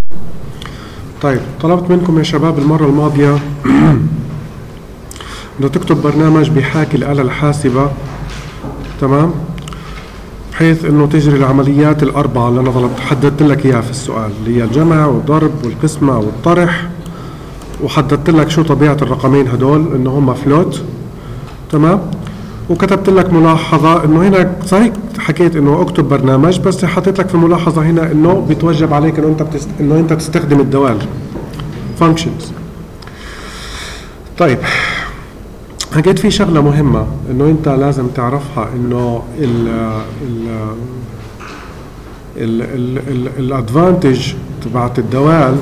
طيب طلبت منكم يا شباب المرة الماضية انه تكتب برنامج بيحاكي الآلة الحاسبة، تمام، بحيث انه تجري العمليات الأربعة اللي انا حددت لك اياها في السؤال، اللي هي الجمع والضرب والقسمة والطرح، وحددت لك شو طبيعة الرقمين هدول، انه هم فلوت، تمام. وكتبت لك ملاحظة انه هنا صحيح حكيت انه اكتب برنامج، بس حطيت لك في ملاحظة هنا انه بيتوجب عليك انه انت تستخدم الدوال functions. طيب حكيت في شغلة مهمة انه انت لازم تعرفها، انه الادفانتج تبعت الدوال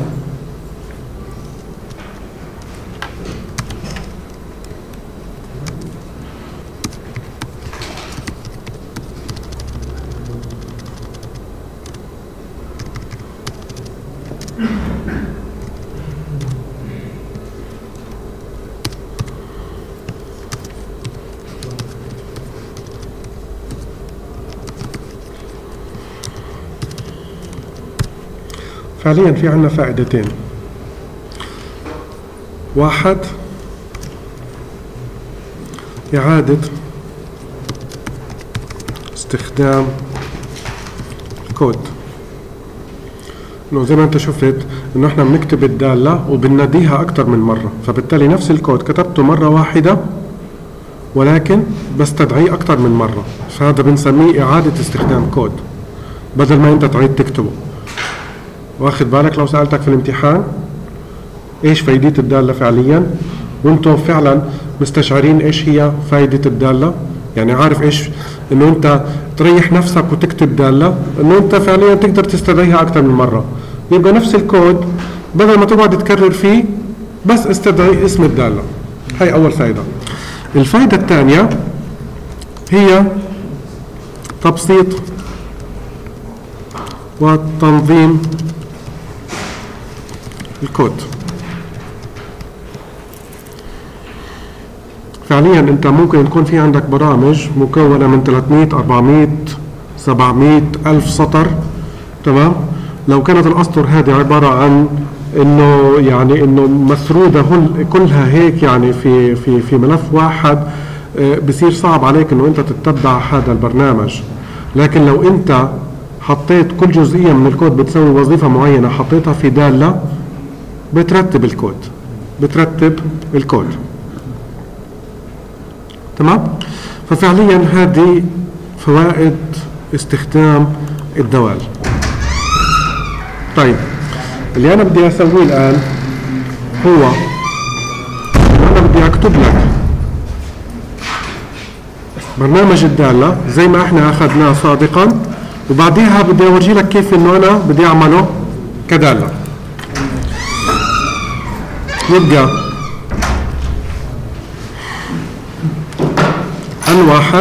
فعليا في عنا فائدتين. واحد، إعادة استخدام الكود، انه زي ما انت شفت انه احنا بنكتب الدالة وبنناديها اكثر من مرة، فبالتالي نفس الكود كتبته مرة واحدة ولكن بستدعيه اكثر من مرة، فهذا بنسميه إعادة استخدام كود بدل ما انت تعيد تكتبه. واخد بالك لو سألتك في الامتحان ايش فايدة الدالة فعليا، وانتم فعلا مستشعرين ايش هي فايدة الدالة، يعني عارف ايش انه انت تريح نفسك وتكتب دالة، انه انت فعليا تقدر تستدعيها اكثر من مرة، يبقى نفس الكود بدل ما تقعد تكرر فيه بس استدعي اسم الدالة. هاي اول فايدة. الفايدة الثانية هي تبسيط وتنظيم الكود. فعليا انت ممكن يكون في عندك برامج مكونة من 300 400 700 ألف سطر، تمام. لو كانت الأسطر هذه عبارة عن انه يعني انه مسرودة كلها هيك يعني في ملف واحد، بصير صعب عليك انه انت تتبع هذا البرنامج. لكن لو انت حطيت كل جزئية من الكود بتسوي وظيفة معينة، حطيتها في دالة بترتب الكود، تمام. ففعليا هذه فوائد استخدام الدوال. طيب اللي انا بدي اسويه الان هو انا بدي اكتب لك برنامج الدالة زي ما احنا اخذناه سابقا، وبعديها بدي اورجي لك كيف انه انا بدي اعمله كدالة. يبقى N1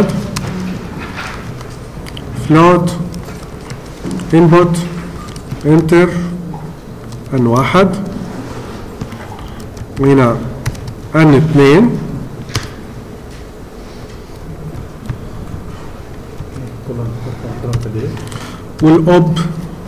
float input enter N1، وهنا N2 والأوب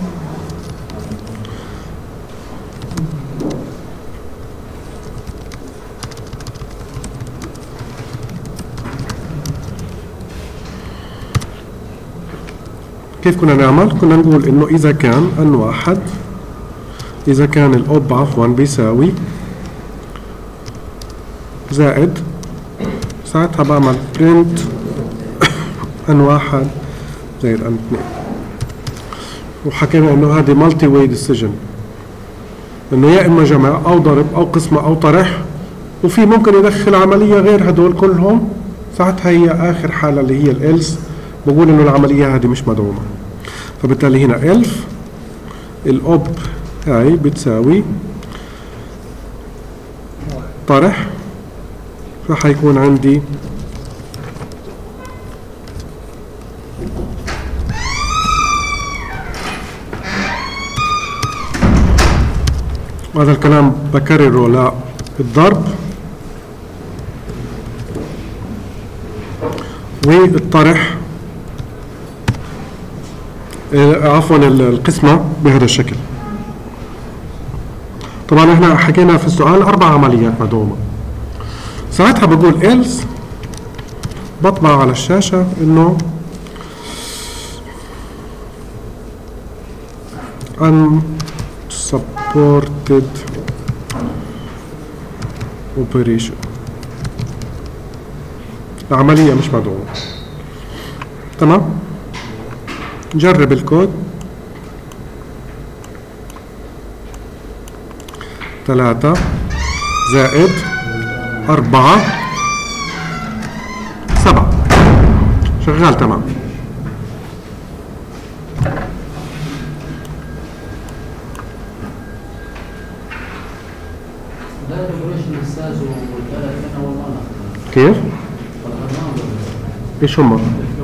كيف كنا نعمل؟ كنا نقول انه اذا كان N1 اذا كان الأوب عفوا بيساوي زائد، ساعتها بعمل print N1 زائد N2. وحكينا انه هذه مالتي واي ديسيجن، انه يا اما جمع او ضرب او قسمة او طرح، وفي ممكن يدخل عملية غير هدول كلهم، ساعتها هي اخر حالة اللي هي الالس، بقول انه العملية هذه مش مدعومة. فبالتالي هنا الف الأوب هاي بتساوي طرح، فحيكون عندي وهذا الكلام بكرره للضرب والطرح، عفوا القسمة بهذا الشكل. طبعا احنا حكينا في السؤال 4 عمليات مدعومة. ساعتها بقول else، بطبع على الشاشة انه unsupported operation، عملية مش مدعومة. تمام؟ جرب الكود. 3 زائد 4 7 شغال تمام. كيف؟ ايش هم؟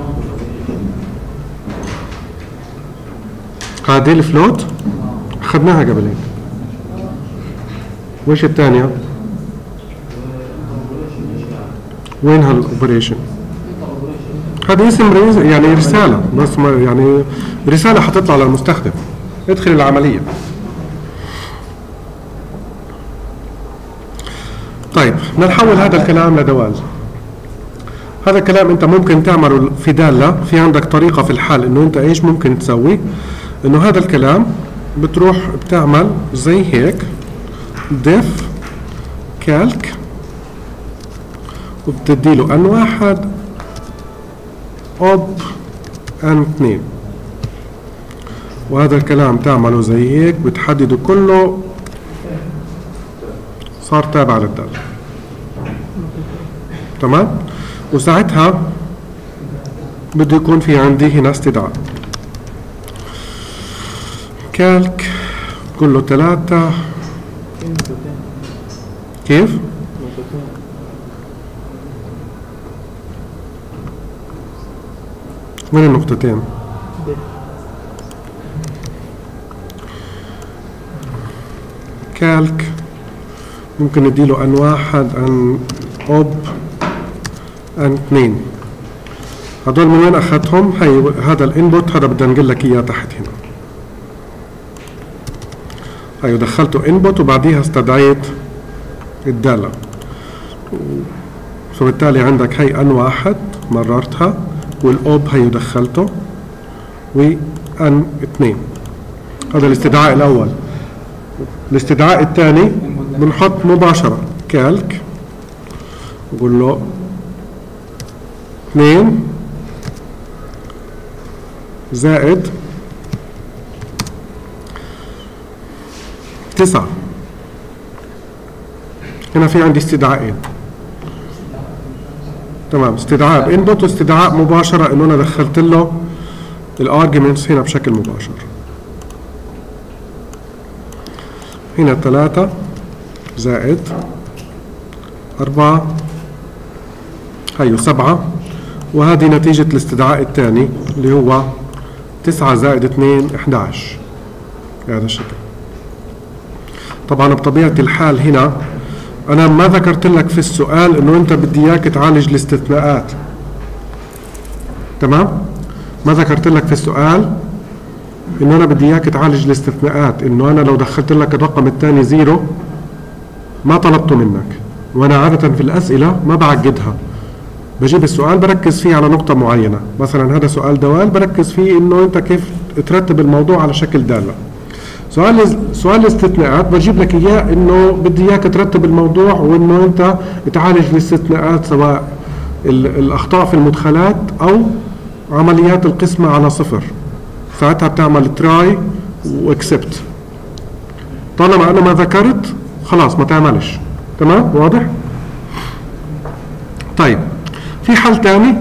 هذه الفلوت اخذناها قبل هيك. وايش الثانية؟ وين هالاوبريشن؟ هذا اسم يعني رسالة، بس ما يعني رسالة حتطلع للمستخدم. ادخل العملية. طيب بدنا نحول هذا الكلام لدوال. هذا الكلام انت ممكن تعمله في دالة. في عندك طريقة في الحل انه انت ايش ممكن تسوي؟ انه هذا الكلام بتروح بتعمل زي هيك def calc وبتديله n1 ob n2، وهذا الكلام تعمله زي هيك بتحدده كله صار تابع للدالة. تمام؟ وساعتها بده يكون في عندي هنا استدعاء كالك كله 3. كيف؟ وين النقطتين؟ كالك ممكن نديله n1 n ob n2. هدول من وين اخذتهم؟ هي هذا الانبوت، هذا بدي انقل لك اياه تحت هنا. هي دخلته انبوت وبعديها استدعيت الدالة، فبالتالي عندك هي n1 مررتها، والاوب هي دخلته، n2. هذا الاستدعاء الاول. الاستدعاء الثاني بنحط مباشرة كالك، نقول له 2 زائد 9. هنا في عندي استدعاءين. تمام، استدعاء بانبوت واستدعاء مباشرة انه انا دخلت له الارجيومنتس هنا بشكل مباشر. هنا 3 زائد 4 هيو 7، وهذه نتيجة الاستدعاء الثاني اللي هو 9 زائد 2 11 بهذا الشكل. طبعا بطبيعة الحال هنا أنا ما ذكرت لك في السؤال إنه أنت بدي إياك تعالج الاستثناءات. تمام؟ ما ذكرت لك في السؤال إنه أنا بدي إياك تعالج الاستثناءات، إنه أنا لو دخلت لك الرقم الثاني 0 ما طلبته منك. وأنا عادة في الأسئلة ما بعقدها، بجيب السؤال بركز فيه على نقطة معينة. مثلا هذا سؤال بركز فيه إنه أنت كيف ترتب الموضوع على شكل دالة. سؤال الاستثناءات بجيب لك إياه إنه بدي إياك ترتب الموضوع، وإنه أنت تعالج الاستثناءات سواء الأخطاء في المدخلات أو عمليات القسمة على 0. ساعتها بتعمل تراي واكسبت. طالما أنا ما ذكرت خلاص ما تعملش. تمام؟ واضح؟ طيب في حل تاني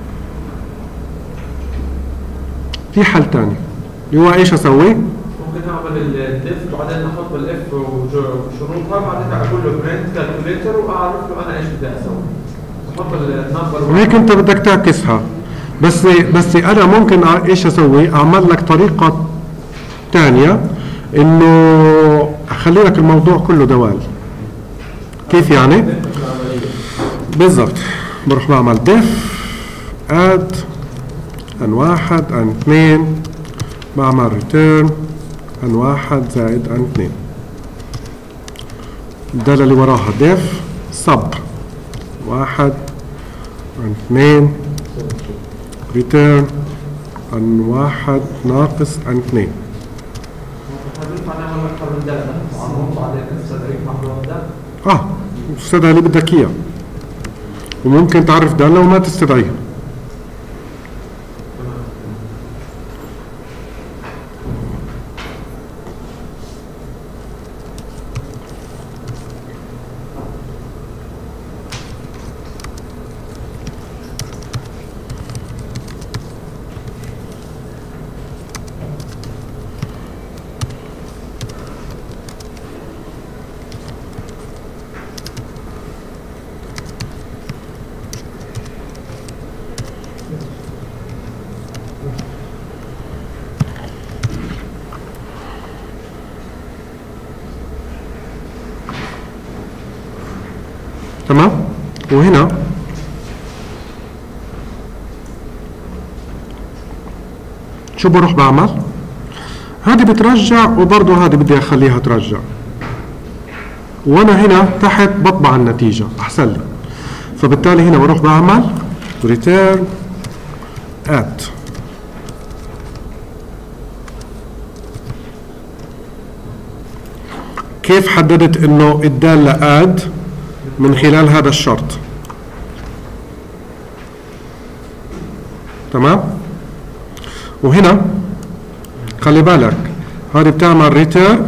اللي هو ايش اسوي؟ ممكن اعمل الديف وبعدين احط الاف وشروطها، بعدين اقول له برنت كالكوليتر واعرف له انا ايش بدي اسوي. احط النمبر وهيك انت بدك تعكسها. بس انا ممكن ايش اسوي؟ اعمل لك طريقه ثانيه انه اخلي لك الموضوع كله دوال. كيف يعني؟ بالضبط، بروح بعمل ديف اد n1 n2 بعمل ريتيرن n1 زائد n2. الدالة اللي وراها ديف سب 1 عن 2 ريتيرن عن 1 ناقص عن 2. استدعي اللي بدك اياه، وممكن تعرف دالة وما تستدعيها. تمام. وهنا شو بروح بعمل؟ هذه بترجع وبرضه هذه بدي اخليها ترجع، وانا هنا تحت بطبع النتيجة احسن لي. فبالتالي هنا بروح بعمل return at كيف حددت انه الدالة add؟ من خلال هذا الشرط. تمام. وهنا خلي بالك هذه بتعمل ريتيرن،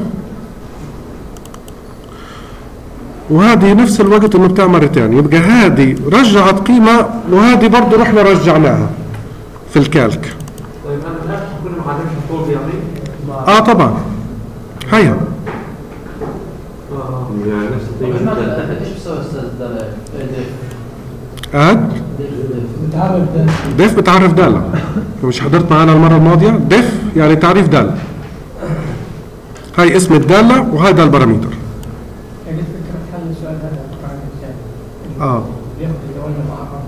وهذه نفس الوقت انه بتعمل ريتيرن، يبقى هذه رجعت قيمة وهذه برضه رحنا رجعناها في الكالك. طيب انا كل ما عرفت فوق يعني طبعا هيها يعني نفس الطريقة. ايش بسوي استاذ اد ديف بتعرف دالة. مش حضرت معنا المرة الماضية؟ ديف يعني تعريف دالة. هاي اسم الدالة وهذا البارامتر. يعني فكرة حل السؤال هذا بعد الثاني. بياخد الدوال المعرفة.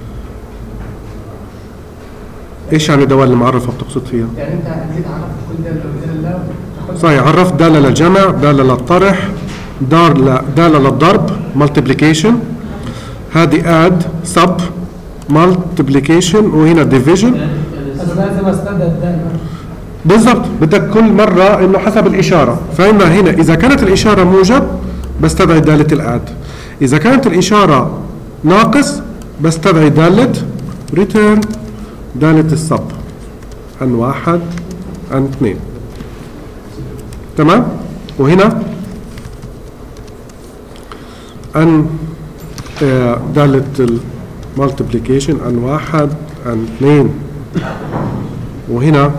ايش يعني دوال المعرفة بتقصد فيها؟ يعني انت هتزيد عرفت كل دالة بدالة صحيح، عرفت دالة للجمع، دالة للطرح، دالة للضرب multiplication، هذه add sub multiplication، وهنا division. بس لازم استبدل الدالة بالضبط، بدك كل مرة انه حسب الاشارة. فإما هنا اذا كانت الاشارة موجب بستدعي دالة الاد، اذا كانت الاشارة ناقص بستدعي دالة return، دالة السب عن 1 عن 2. تمام. وهنا عن دالة المالتيبليكيشن عن 1 عن 2. وهنا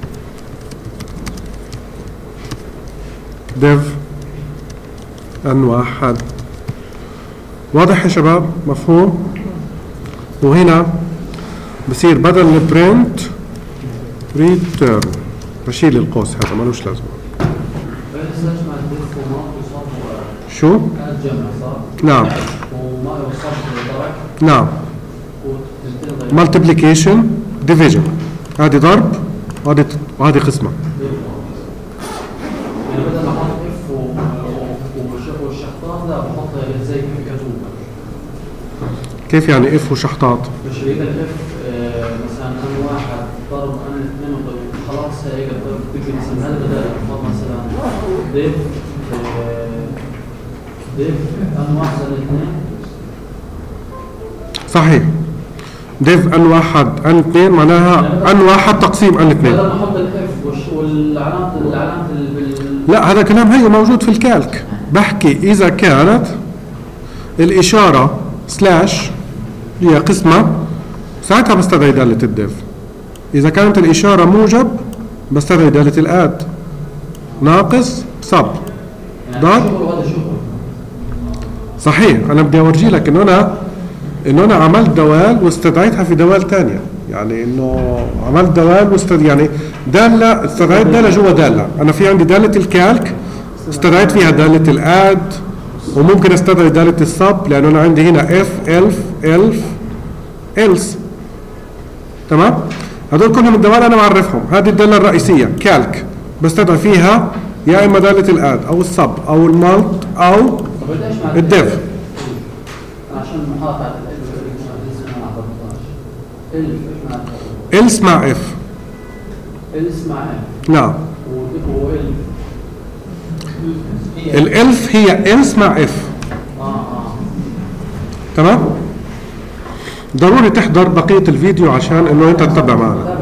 ديف عن 1. واضح يا شباب؟ مفهوم؟ وهنا بصير بدل البرنت ريتيرن، بشيل القوس هذا ملوش لازمه. شو؟ نعم. نعم. multiplication division، هذه ضرب وهذه قسمة. يعني بدل ما احط اف والشحطات لا بحط زي كتوب. كيف يعني اف وشحطات؟ مش اذا الاف مثلا ان 1 ضرب ان 2 خلاص هيك بتجي مثلا هذا بدل بحط مثلا ديف ان 1 زائد 2. صحيح، ديف ان 1 ان 2 معناها ان 1 تقسيم ان 2. بدل ما احط الاف والعلامة لا، هذا كلام هي موجود في الكالك. بحكي اذا كانت الاشارة سلاش هي قسمة ساعتها بستدعي دالة الديف. اذا كانت الاشارة موجب بستدعي دالة الاد، ناقص سب ضرب. صحيح، انا بدي اورجي لك انه انا عملت دوال واستدعيتها في دوال ثانيه، يعني انه عملت دوال يعني داله استدعيت داله جوا داله. انا في عندي داله الكالك استدعيت فيها داله الاد، وممكن استدعي داله السب لانه انا عندي هنا اف الف إلس. تمام. هذول كلهم الدوال انا معرفهم. هذه الداله الرئيسيه كالك بستدعي فيها يا اما داله الاد او السب او المالت او الديف عشان محافظة على إلس مع إف. إلس مع إف. نعم. الإلف هي إلس مع إف. تمام؟ ضروري تحضر بقية الفيديو عشان إنه أنت تتابع معنا.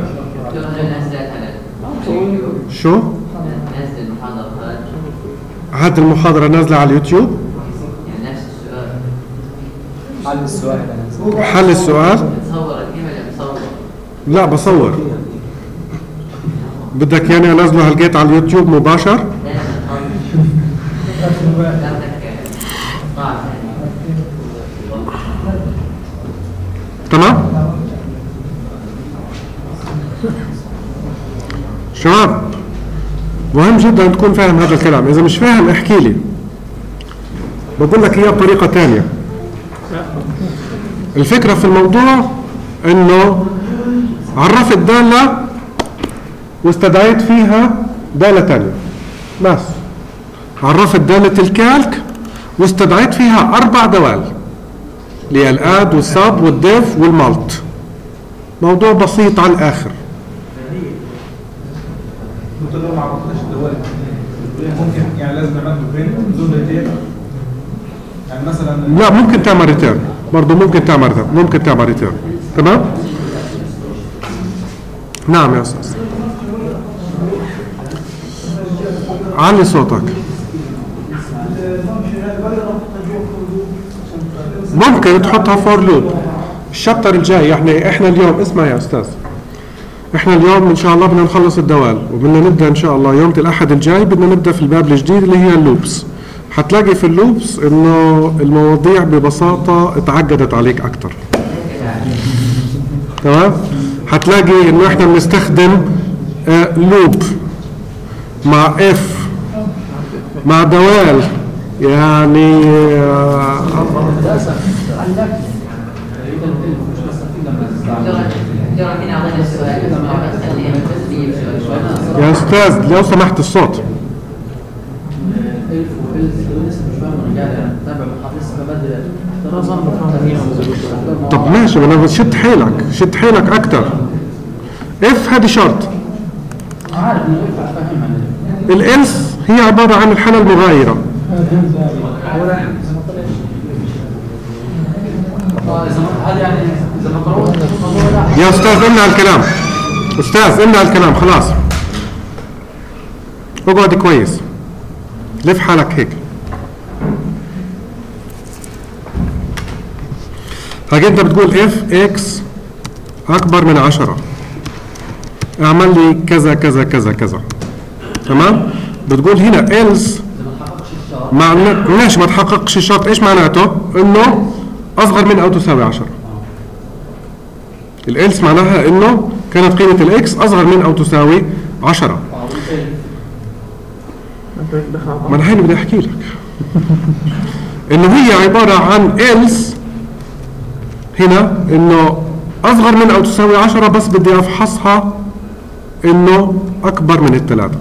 شو؟ هذه المحاضرة نازلة على اليوتيوب؟ نفس السؤال. حل السؤال. حل السؤال؟ بتصور ولا بصور؟ لا بصور. بدك يعني انزله هالجيت على اليوتيوب مباشر؟ تمام؟ شباب مهم جدا تكون فاهم هذا الكلام، اذا مش فاهم احكي لي بقول لك اياه بطريقه ثانيه. الفكره في الموضوع انه عرفت داله واستدعيت فيها داله ثانيه، بس عرفت داله الكالك واستدعيت فيها 4 دوال اللي هي الاد والسب والديف والمالت. موضوع بسيط على الاخر. لو ما عرفناش الدوال ممكن يعني لازم نعمل برين زون ريتير يعني مثلا. لا ممكن تعمل ريتيرن برضه، ممكن تعمل ريتيرن. تمام؟ نعم يا استاذ. علي صوتك. ممكن تحطها فور لوب. الشابتر الجاي احنا اليوم اسمع يا استاذ، احنا اليوم ان شاء الله بدنا نخلص الدوال وبدنا نبدا ان شاء الله يوم الاحد الجاي بدنا نبدا في الباب الجديد اللي هي اللوبس. حتلاقي في اللوبس انه المواضيع ببساطه اتعقدت عليك اكثر. تمام؟ حتلاقي انه احنا بنستخدم لوب مع اف مع دوال يعني يا استاذ لو سمحت الصوت. طب ماشي انا شد حيلك اكثر. اف هذه شرط. الالس هي عباره عن الحاله المغايره. يا استاذ امنع الكلام، استاذ امنع الكلام خلاص. اقعد كويس، لف حالك هيك. هاجي انت بتقول اف اكس اكبر من 10 اعمل لي كذا كذا كذا كذا. تمام؟ بتقول هنا else ماشي ما تحققش الشرط. ايش معناته؟ انه اصغر من او تساوي 10. الالس معناها انه كانت قيمه الاكس اصغر من او تساوي 10. ما انا هيني بدي احكي لك انه هي عباره عن else هنا انه اصغر من او تساوي 10 بس بدي افحصها انه اكبر من الثلاثه.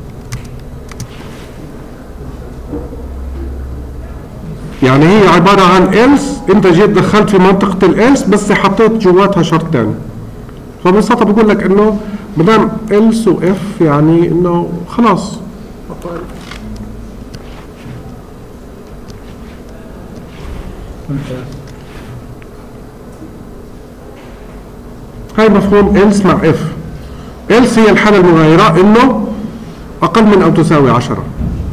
يعني هي عباره عن else انت جيت دخلت في منطقه الelse بس حطيت جواتها شرط ثاني. فببساطه بقول لك انه ما دام else واف يعني انه خلاص. هاي مفهوم else مع اف. else هي الحالة المغايرة انه اقل من او تساوي 10.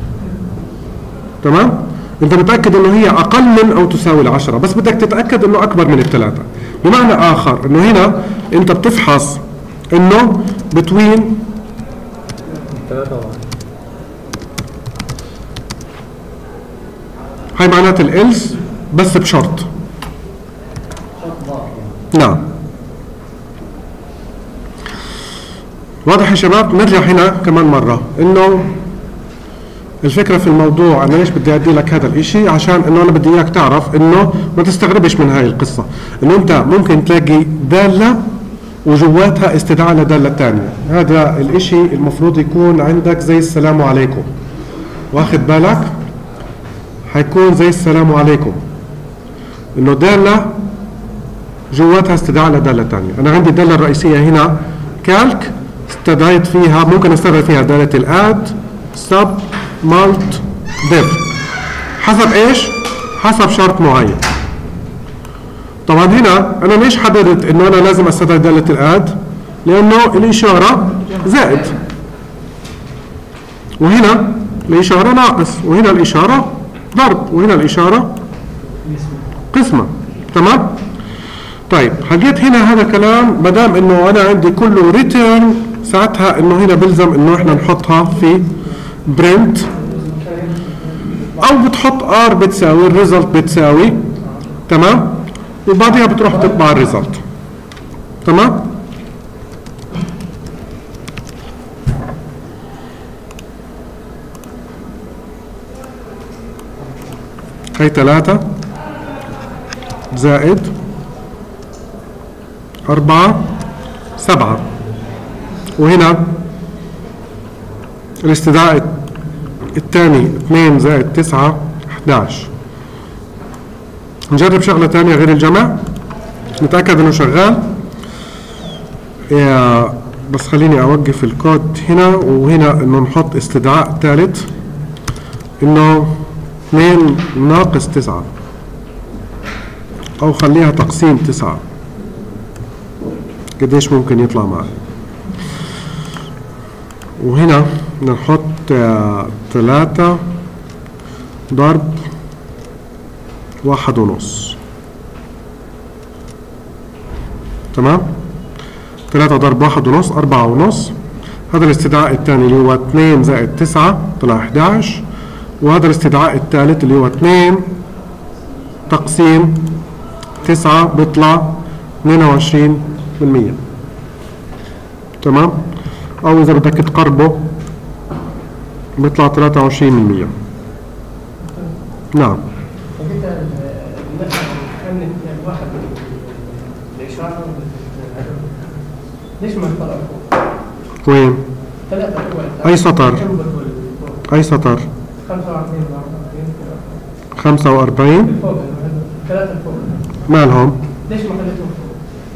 تمام؟ انت متأكد انه هي اقل من او تساوي 10 بس بدك تتأكد انه اكبر من الثلاثة. بمعنى اخر انه هنا انت بتفحص انه between هاي معنات الelse بس بشرط. نعم واضح يا شباب؟ نرجع هنا كمان مرة انه الفكرة في الموضوع انا ليش بدي ادي لك هذا الاشي عشان انه انا بدي اياك تعرف انه ما تستغربش من هاي القصة انه انت ممكن تلاقي دالة وجواتها استدعاء لدالة تانية. هذا الاشي المفروض يكون عندك زي السلام عليكم. واخد بالك؟ حيكون زي السلام عليكم، انه دالة جواتها استدعاء لدالة تانية. انا عندي الدالة الرئيسية هنا كالك، استدعيت فيها ممكن استدعي فيها دالة الاد سب مالت ديف حسب ايش؟ حسب شرط معين. طبعا هنا انا ليش حددت انه انا لازم استدعي دالة الاد؟ لانه الاشارة زائد، وهنا الاشارة ناقص، وهنا الاشارة ضرب، وهنا الاشارة قسمة. تمام؟ طيب حكيت هنا هذا كلام ما دام انه انا عندي كله ريتيرن، ساعتها انه هنا بلزم انه احنا نحطها في برنت، او بتحط ار بتساوي الريزلت بتساوي، تمام، وبعدها بتروح تطبع الريزلت. تمام؟ هي 3 زائد 4 7، وهنا الاستدعاء الثاني 2 زائد 9 11. نجرب شغلة ثانية غير الجمع نتأكد انه شغال. بس خليني اوقف الكود هنا، وهنا انه نحط استدعاء ثالث انه 2 ناقص 9، او خليها تقسيم 9 قديش ممكن يطلع معي. وهنا نحط 3 ضرب 1.5. تمام؟ 3 ضرب 1.5 4.5. هذا الاستدعاء الثاني اللي هو 2 زائد 9 طلع 11، وهذا الاستدعاء الثالث اللي هو 2 تقسيم 9 بيطلع 22%. تمام؟ او اذا بدك تقربه بيطلع 23%. نعم. واحد الاشاره ليش ما اختار فوق؟ وين؟ 3 اي سطر؟ اي سطر؟ 45 فوق 3 فوق مالهم؟ ليش ما خليتهم فوق؟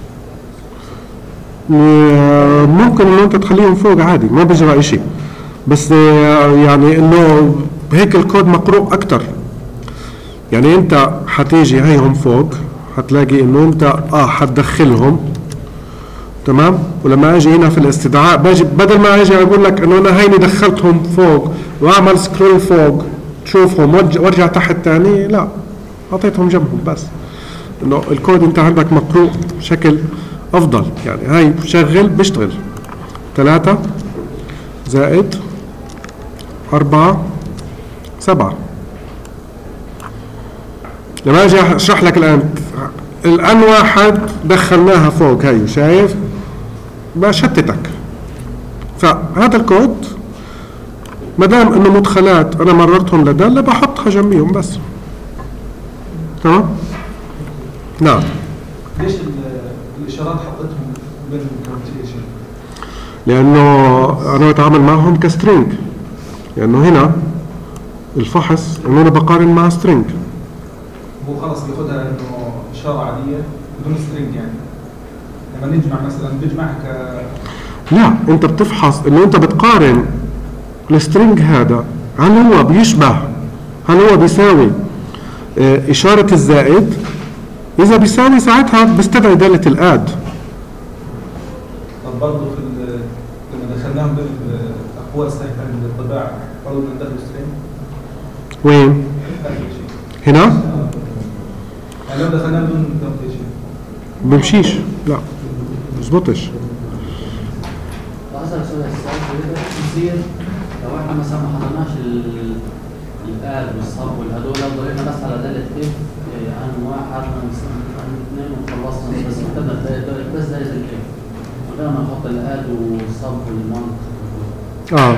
ممكن انه انت تخليهم فوق عادي ما بيجرى اشي، بس يعني انه هيك الكود مقروء اكتر. يعني انت حتيجي هيهم فوق حتلاقي انه انت حتدخلهم، تمام، ولما اجي هنا في الاستدعاء باجي بدل ما اجي اقول لك انه انا هيني دخلتهم فوق واعمل سكرول فوق تشوفهم وارجع تحت تاني، لا حطيتهم جنبهم. بس انه الكود انت عندك مقروء بشكل افضل. يعني هاي شغل بيشتغل 3 زائد 4 7. لما اجي اشرح لك الان واحد دخلناها فوق، هاي شايف بشتتك. فهذا الكود ما دام انه مدخلات انا مررتهم لدالة بحطها جنبيهم بس. تمام؟ نعم. ليش الاشارات حطيتهم بين الكونتيشن؟ لانه انا بتعامل معهم كسترينج، لانه هنا الفحص انه انا بقارن مع سترينج. هو خلص بياخدها انه اشاره عاديه بدون سترينج. يعني لما نجمع مثلا بيجمعها لا، انت بتفحص انه انت بتقارن السترينج هذا هل هو بيشبه، هل هو بيساوي اشاره الزائد. اذا بيساوي ساعتها بستدعي دالة الاد. طب برضه لما دخلناهم بين الاقواس عند الطباعه برضه بندخل سترينج. وين؟ هنا؟ يعني لو دخلناهم بدون كونتيشن بمشيش، لا بزبطش. أسأل سؤال يصير لو احنا مثلا ما حطيناش الآد والصب والهدول، لو ضربنا بس على دالة اف ان واحد ان اثنين وخلصنا بس كتبنا بس دالة الاف من غير ما نحط الآد والصب والمنط.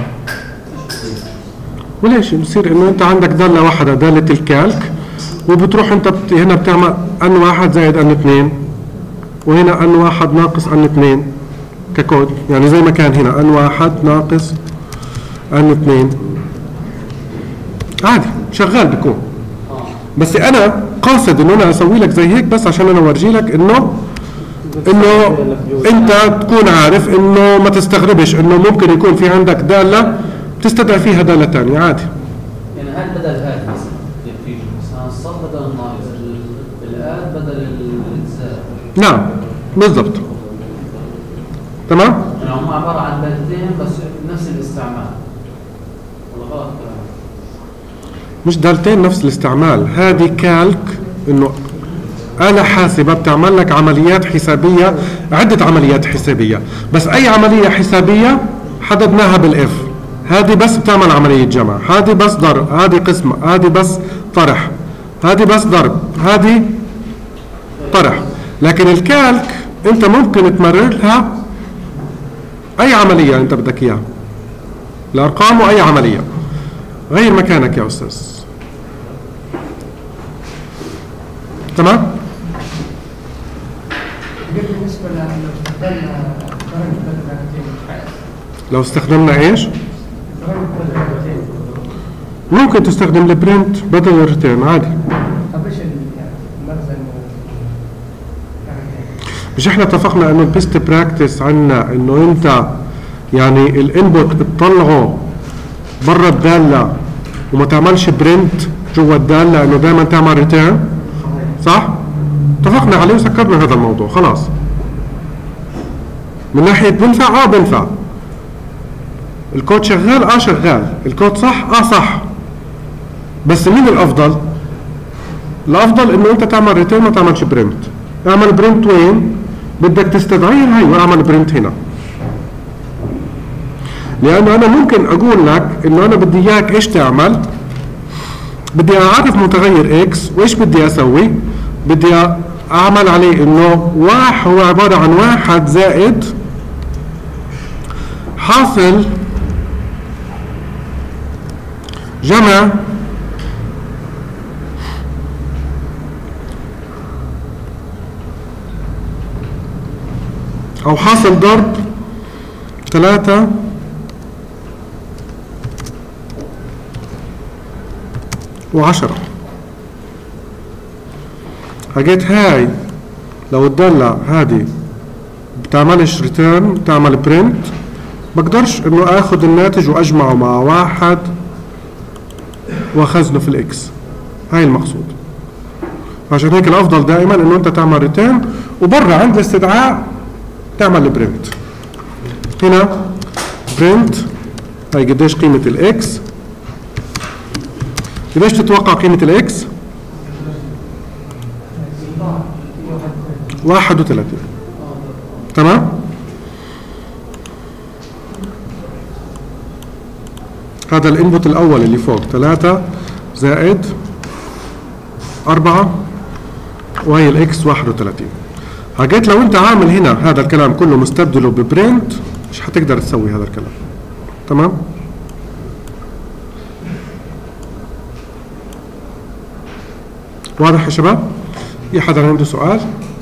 وليش بصير انه انت عندك دالة واحدة دالة الكالك، وبتروح انت هنا بتعمل ان واحد زائد ان اثنين، وهنا ان واحد ناقص ان اثنين ككود. يعني زي ما كان هنا ان واحد ناقص ان اثنين عادي شغال بيكون. بس انا قاصد انه انا اسوي لك زي هيك بس عشان انا اورجي لك انه انت تكون عارف انه ما تستغربش انه ممكن يكون في عندك دالة بتستدعي فيها دالة ثانية عادي. يعني هل بدل هذا مثلا يكفي مثلا الصف بدل الناقص، الآن بدل الإجزاء. نعم بالضبط. تمام؟ يعني هم عبارة عن دالتين بس نفس الاستعمال. ولا غلط كلام؟ مش دالتين نفس الاستعمال، هذه كالك انه آلة حاسبة بتعمل لك عمليات حسابية، عدة عمليات حسابية، بس أي عملية حسابية حددناها بالإف. هذه بس بتعمل عملية جمع، هذه بس ضرب، هذه قسمة، هذه بس طرح، هذه بس ضرب، هذه طرح. لكن الكالك أنت ممكن تمرر لها أي عملية أنت بدك إياها، الأرقام وأي عملية. غير مكانك يا أستاذ. تمام؟ بالنسبة لو استخدمنا ايش؟ ممكن تستخدم البرنت بدل الريتيرن عادي. طب ايش المخزن؟ مش احنا اتفقنا انه البيست براكتس عنا انه انت يعني الانبوت بتطلعه برا الدالة وما تعملش برنت جوا الدالة، انه دائما تعمل ريتيرن، صح؟ اتفقنا عليه وسكرنا هذا الموضوع خلاص. من ناحية بنفع بنفع. الكود شغال شغال، الكود صح صح. بس مين الافضل؟ الافضل انه انت تعمل ريتيرن ما تعملش برنت. اعمل برنت وين؟ بدك تستدعيها هي واعمل برنت هنا. لانه انا ممكن اقول لك انه انا بدي اياك ايش تعمل؟ بدي اعرف متغير اكس وايش بدي اسوي؟ بدي اعمل عليه انه واحد هو عبارة عن واحد زائد حاصل جمع او حاصل ضرب 3 و10. حاجات هاي لو الدالة هذه بتعملش ريتيرن بتعمل برنت، بقدرش انه اخذ الناتج واجمعه مع واحد واخزنه في الاكس. هاي المقصود. عشان هيك الافضل دائما انه انت تعمل ريتيرن وبرا عند الاستدعاء تعمل برنت. هنا برنت هاي قديش قيمة الاكس. قديش تتوقع قيمة الاكس؟ 31. تمام؟ هذا الانبوت الاول اللي فوق 3 زائد 4 وهي الاكس 31. حاجات لو انت عامل هنا هذا الكلام كله مستبدله ببرنت مش حتقدر تسوي هذا الكلام. تمام؟ واضح يا شباب؟ في حدا عنده سؤال؟